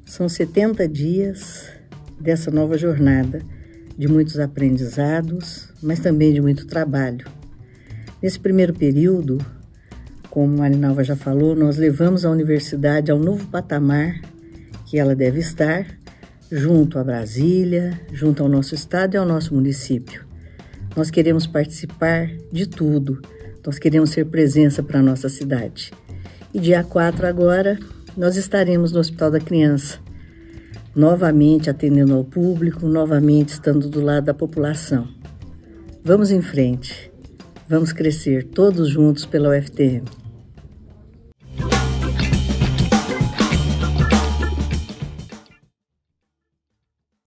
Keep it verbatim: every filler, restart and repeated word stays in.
São setenta dias dessa nova jornada, de muitos aprendizados, mas também de muito trabalho. Nesse primeiro período, como a Marinalva já falou, nós levamos a universidade ao novo patamar que ela deve estar, junto a Brasília, junto ao nosso estado e ao nosso município. Nós queremos participar de tudo, nós queremos ser presença para a nossa cidade. E dia quatro agora, nós estaremos no Hospital da Criança, novamente atendendo ao público, novamente estando do lado da população. Vamos em frente, vamos crescer todos juntos pela U F T M.